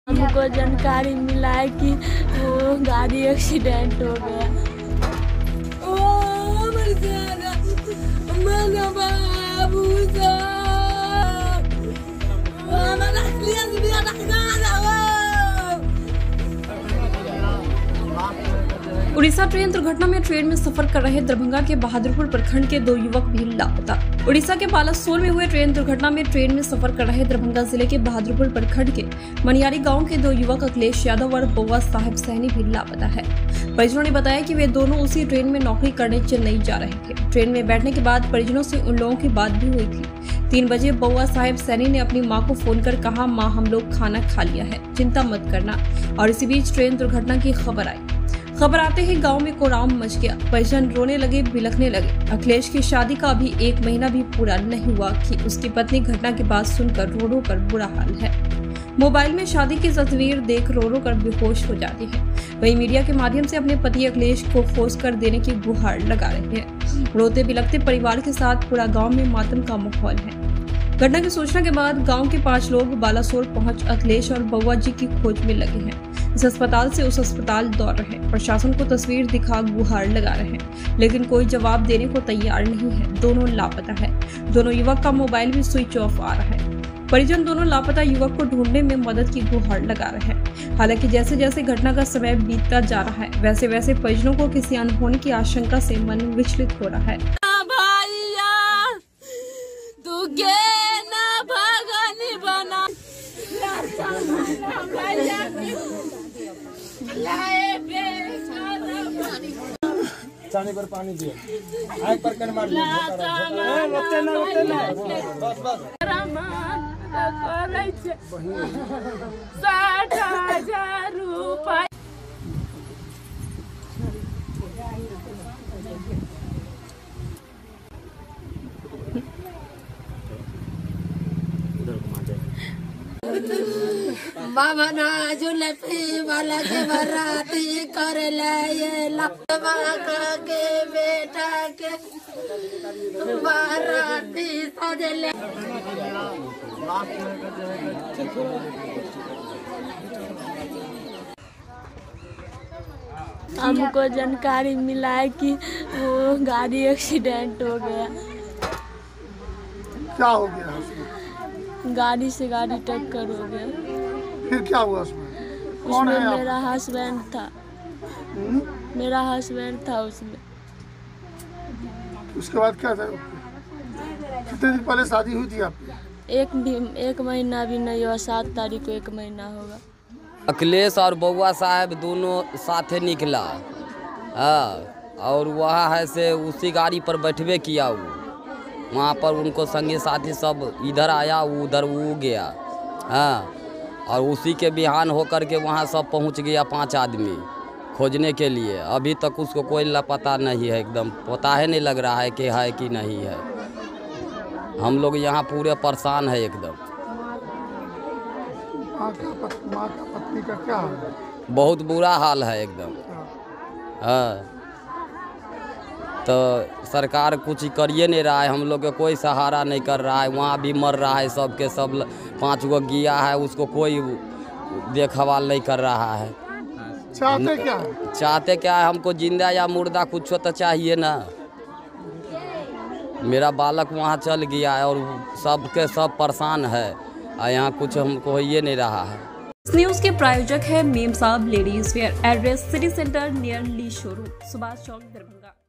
हमको जानकारी मिला है कि वो गाड़ी एक्सीडेंट हो गया। उड़ीसा ट्रेन दुर्घटना में ट्रेन में सफर कर रहे दरभंगा के बहादुरपुर प्रखंड के 2 युवक भी लापता। उड़ीसा के बालासोर में हुए ट्रेन दुर्घटना में ट्रेन में सफर कर रहे दरभंगा जिले के बहादुरपुर प्रखंड के मनियारी गांव के 2 युवक अखिलेश यादव और बउआ साहेब सैनी भी लापता है। परिजनों ने बताया कि वे दोनों उसी ट्रेन में नौकरी करने चेन्नई जा रहे थे। ट्रेन में बैठने के बाद परिजनों से उन लोगों की बात भी हुई थी। 3 बजे बउआ साहेब सैनी ने अपनी मां को फोन कर कहा, मां हम लोग खाना खा लिया है, चिंता मत करना। और इसी बीच ट्रेन दुर्घटना की खबर आई। खबर आते ही गांव में कोहराम मच गया। परिजन रोने लगे, बिलखने लगे। अखिलेश की शादी का अभी 1 महीना भी पूरा नहीं हुआ कि उसकी पत्नी घटना की बात सुनकर रो रो कर बुरा हाल है। मोबाइल में शादी की तस्वीर देख रो रो कर बेहोश हो जाती है। वहीं मीडिया के माध्यम से अपने पति अखिलेश को खोज कर देने की गुहार लगा रहे हैं। रोते बिलखते परिवार के साथ पूरा गाँव में मातम का माहौल है। घटना की सूचना के बाद गांव के 5 लोग बालासोर पहुंच अखिलेश और बउआ जी की खोज में लगे हैं। इस अस्पताल से उस अस्पताल दौड़ रहे हैं। प्रशासन को तस्वीर दिखा गुहार लगा रहे हैं, लेकिन कोई जवाब देने को तैयार नहीं है। दोनों लापता है। दोनों युवक का मोबाइल भी स्विच ऑफ आ रहा है। परिजन दोनों लापता युवक को ढूंढने में मदद की गुहार लगा रहे हैं। हालांकि जैसे जैसे घटना का समय बीतता जा रहा है, वैसे वैसे परिजनों को किसी अनहोनी की आशंका से मन विचलित हो रहा है। चाने पर पानी दिया, आग पर कर मार दिया। बस बस 60,000 रुपए। बाबा ना जुलफी वाला के बराती कर ले लपवा के बेटा के बराती सजले। हमको जानकारी मिला है कि वो गाड़ी एक्सीडेंट हो गया। क्या हो गया उसमें? गाड़ी से गाड़ी टक्कर हो गया। फिर क्या हुआ उसमें? कौन है आप? मेरा हस्बैंड था। मेरा हस्बैंड था उसमें। उसके बाद क्या था? कितने दिन पहले शादी हुई थी आपकी? 1 महीना भी नहीं हुआ। 7 तारीख को 1 महीना होगा। अखिलेश और बउआ साहब दोनों साथे निकला। और वहाँ है से उसी गाड़ी पर बैठवे किया। वहाँ पर उनको संगी साथी सब इधर आया, उधर वो गया। और उसी के बिहान होकर के वहाँ सब पहुँच गया 5 आदमी खोजने के लिए। अभी तक उसको कोई लापता नहीं है। एकदम पता है नहीं लग रहा है कि है कि नहीं है। हम लोग यहाँ पूरे परेशान है एकदम। माँ का पत्नी का क्या हाल है? बहुत बुरा हाल है एकदम। तो सरकार कुछ करिए नहीं रहा है। हम लोग को कोई सहारा नहीं कर रहा है। वहाँ भी मर रहा है सबके सब। 5 गो गिया है, उसको कोई देखभाल नहीं कर रहा है। चाहते क्या है? चाहते क्या है? हमको जिंदा या मुर्दा कुछ तो चाहिए ना। मेरा बालक वहाँ चल गया है और सबके सब परेशान है। यहाँ कुछ हमको ये नहीं रहा है। इस न्यूज के प्रायोजक है Mem Sahab ladies wear. Address city centre near Lee showroom, Subhash Chowk, Darbhanga.